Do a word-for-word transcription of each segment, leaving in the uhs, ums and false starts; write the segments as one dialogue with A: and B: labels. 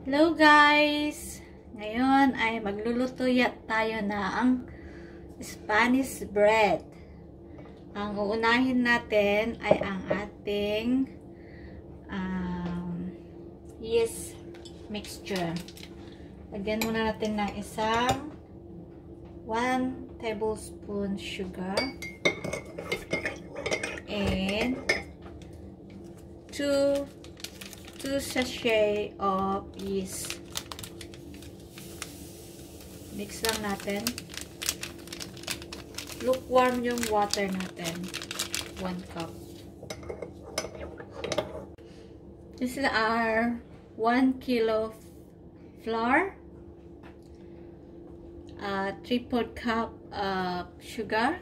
A: Hello guys! Ngayon ay magluluto tayo ng Spanish bread. Ang uunahin natin ay ang ating um, yeast mixture. Lagyan muna natin ng isang one tablespoon sugar and two two sachet of yeast. Mix lang natin. Lukewarm yung water natin. One cup. This is our one kilo flour. Uh, three fourth cup of sugar.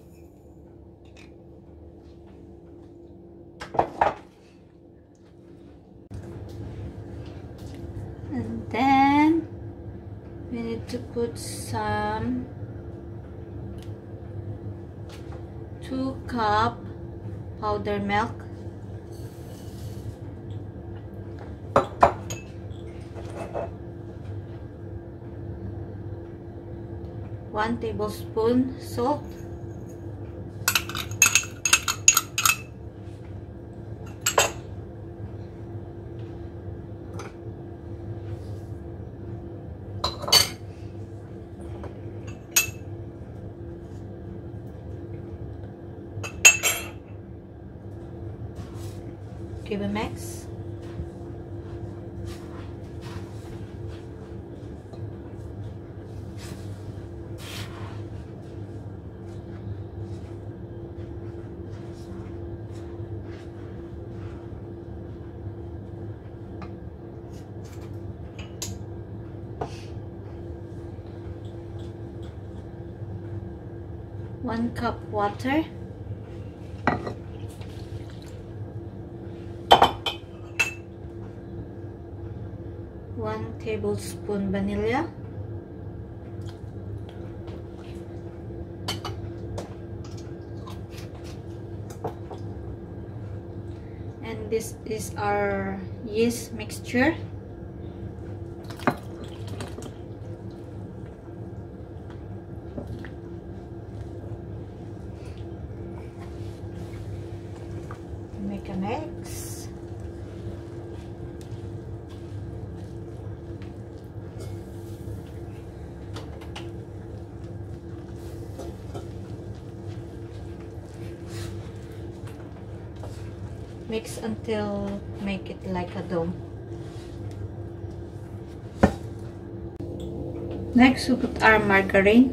A: And then we need to put some two cup powdered milk, one tablespoon salt, give a mix. One cup water. One tablespoon vanilla, and this is our yeast mixture. Make a mix. Mix until make it like a dough. Next, we put our margarine.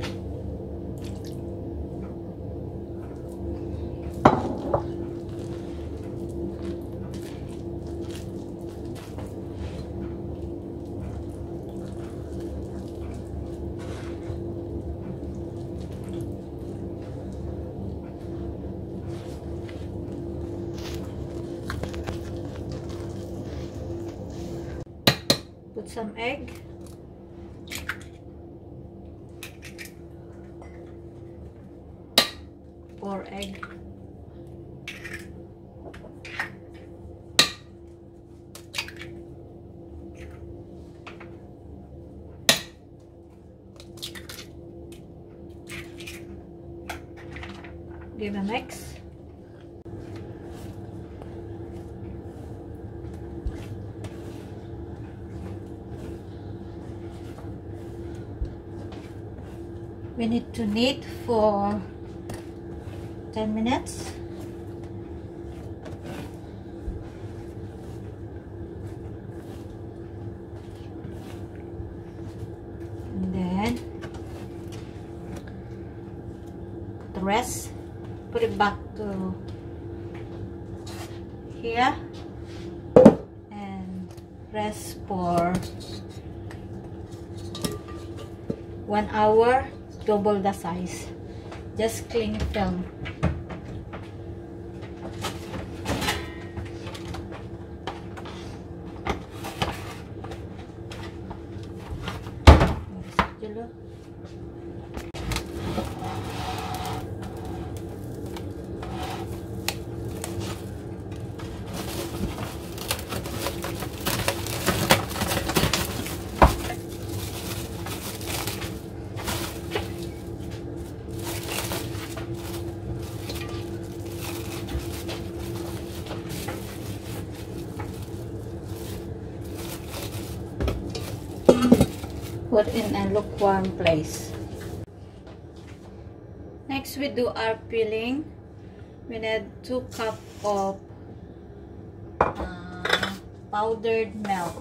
A: Put some egg. Four egg. Give a mix. We need to knead for ten minutes. And then put the rest, put it back to here and rest for one hour. Double the size. Just cling film. Put in a lukewarm place. Next, we do our peeling. We need two cups of uh, powdered milk.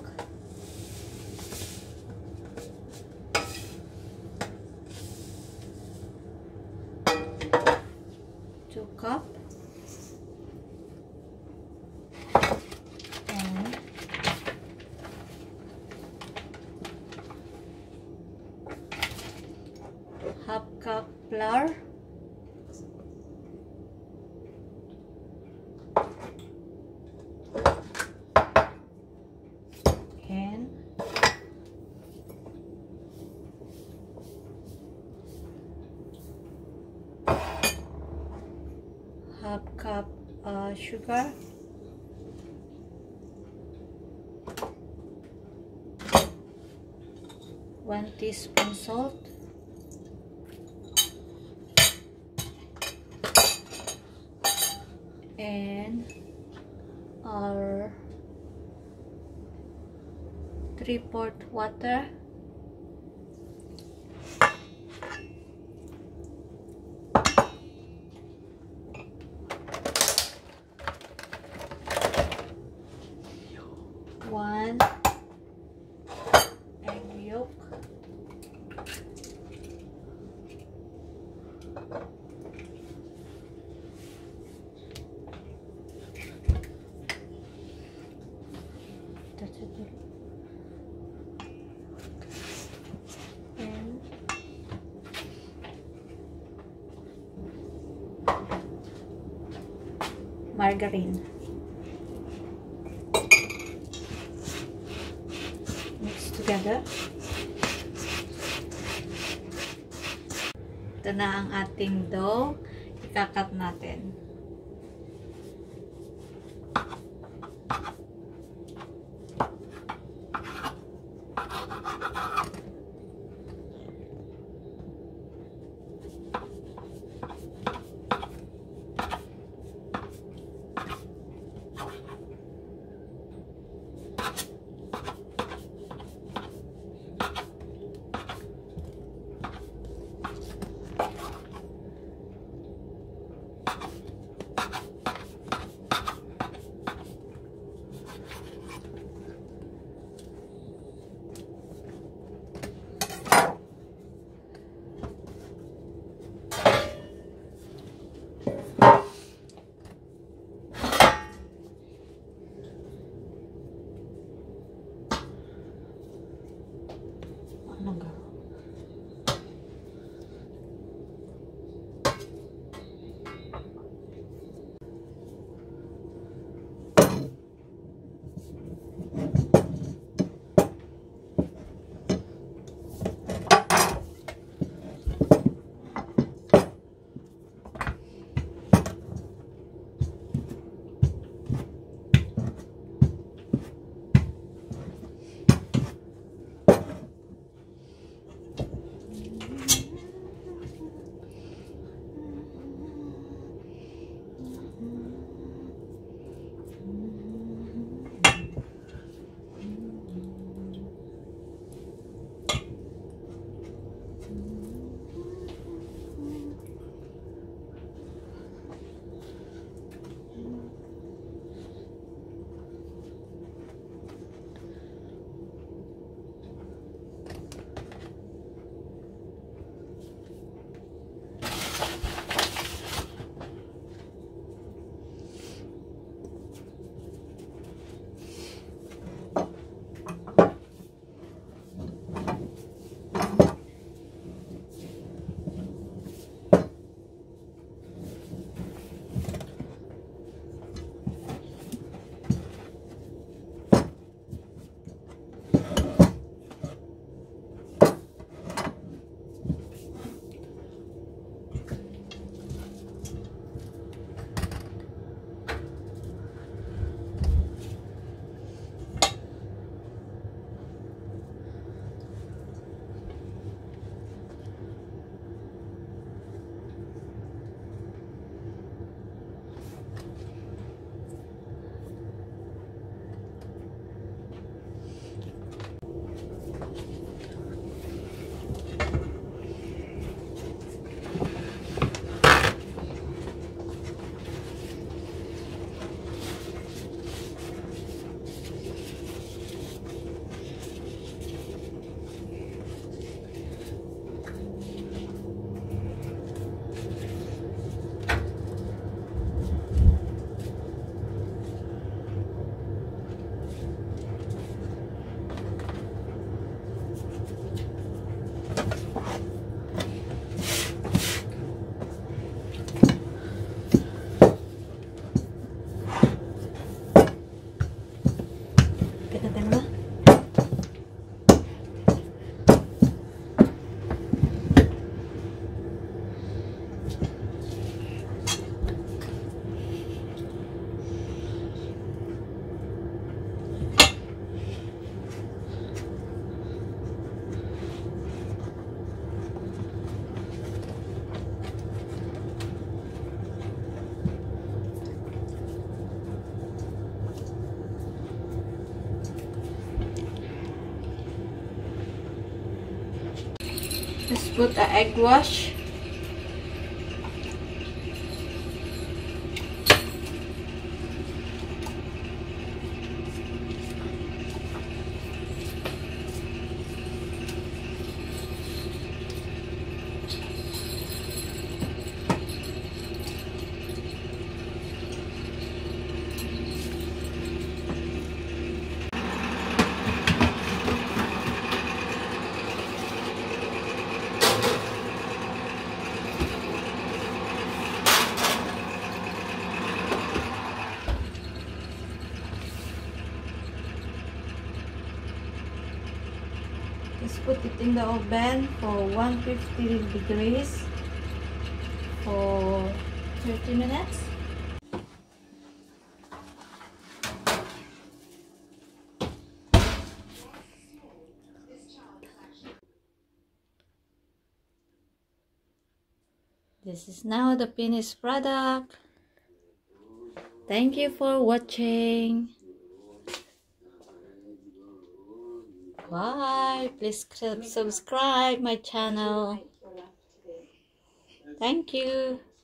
A: Two cup. And half cup flour. And half cup uh, sugar. One teaspoon salt. And our three quart water. One egg yolk. And margarine. Mix together. Ito na ang ating dough. Ikakat natin. Let's put the egg wash. Let's put it in the oven for one hundred fifty degrees for thirty minutes. This is now the finished product. Thank you for watching. Bye. Please subscribe my channel. Thank you.